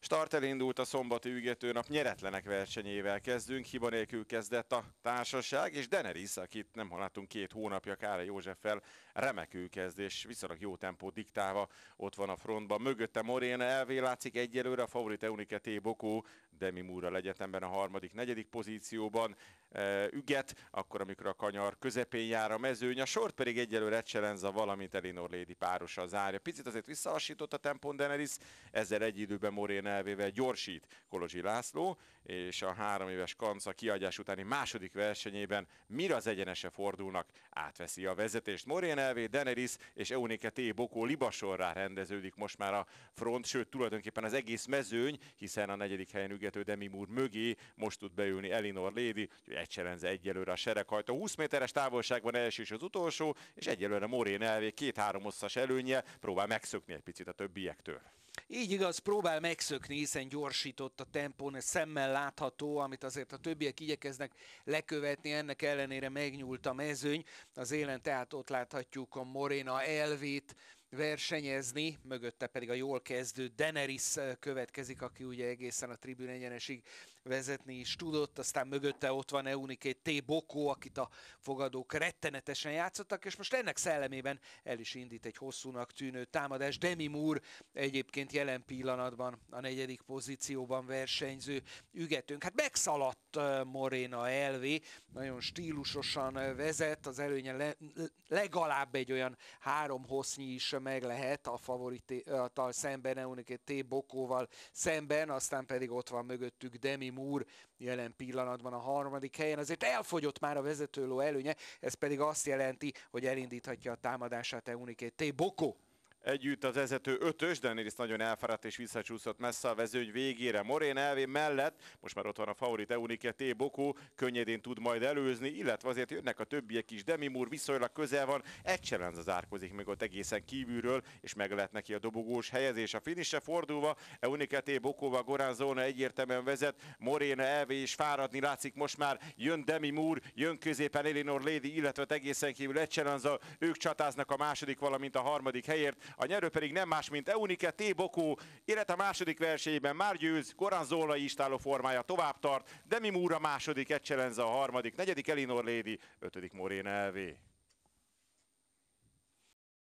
Start elindult a szombati ügetőnap, nyeretlenek versenyével kezdünk, hiba nélkül kezdett a társaság, és Deneris, akit nem láttunk 2 hónapja Kára Józseffel, remekül kezd, és viszonylag jó tempót diktálva ott van a frontban. Mögötte Morena LV látszik egyelőre, a favorit Eunike T. Bocco, Demi Moore egyetemben a harmadik, negyedik pozícióban üget, akkor amikor a kanyar közepén jár a mezőny, a sort pedig egyelőre Eccellenza, valamint Elinor Lady párosa zárja. Picit azért visszalassított a tempón Deneris, ezzel egy időben Morena LV-vel gyorsít Kolozsi László, és a 3 éves Kanca kiadás utáni második versenyében, mire az egyenese fordulnak, átveszi a vezetést. Morena LV, Deneris és Eunike T. Bocco libasorrá rendeződik most már a front, sőt tulajdonképpen az egész mezőny, hiszen a negyedik helyen ügető Demi Moore mögé most tud beülni Elinor Lady, Eccellenza egyelőre a sereghajtó. 20 méteres távolságban első és az utolsó, és egyelőre Morena LV 2-3 hosszas előnye, próbál megszökni egy picit a többiektől. Így igaz, próbál megszökni, hiszen gyorsított a tempón, ez szemmel látható, amit azért a többiek igyekeznek lekövetni, ennek ellenére megnyúlt a mezőny. Az élen tehát ott láthatjuk a Morena LV-t versenyezni, mögötte pedig a jól kezdő Deneris következik, aki ugye egészen a tribün egyenesig vezetni is tudott, aztán mögötte ott van Eunike T. Bocco, akit a fogadók rettenetesen játszottak, és most ennek szellemében el is indít egy hosszúnak tűnő támadás. Demi Moore egyébként jelen pillanatban a negyedik pozícióban versenyző ügetőnk. Hát megszaladt Morena LV, nagyon stílusosan vezet, az előnye legalább egy olyan 3 hossznyi is meg lehet a favorittal szemben, Eunike T. Boccóval szemben, aztán pedig ott van mögöttük Demi Moore, jelen pillanatban a harmadik helyen. Azért elfogyott már a vezetőló előnye, ez pedig azt jelenti, hogy elindíthatja a támadását Eunike T. Bocco. Együtt az vezető 5-ös, Deneris nagyon elfáradt és visszacsúszott messze a vezőny végére. Morena LV mellett, most már ott van a favorit Eunike T. Bocco, könnyedén tud majd előzni, illetve azért jönnek a többiek is. Demi Moore viszonylag közel van, Eccellenza zárkozik még ott egészen kívülről, és meg lehet neki a dobogós helyezés. A finishre fordulva Eunike T. Boccóval Goranzona egyértelműen vezet, Morena LV is fáradni látszik most már, jön Demi Moore, jön középen Elinor Lady, illetve egészen kívül Eccellenza, ők csatáznak a második, valamint a harmadik helyért. A nyerő pedig nem más, mint Eunike T. Bocco, illetve a második versenyben már győz, Goranzona istáló formája tovább tart, Demi Moore a második, Eccellenza a harmadik, negyedik Elinor Lady, 5. Morena LV.